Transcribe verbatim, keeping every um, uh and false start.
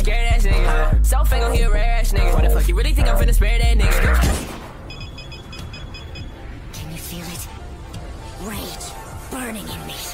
scared ass nigga. So fake, he a rare ass nigga. What the fuck, you really think I'm finna spare that nigga? Can you feel it? Rage burning in me.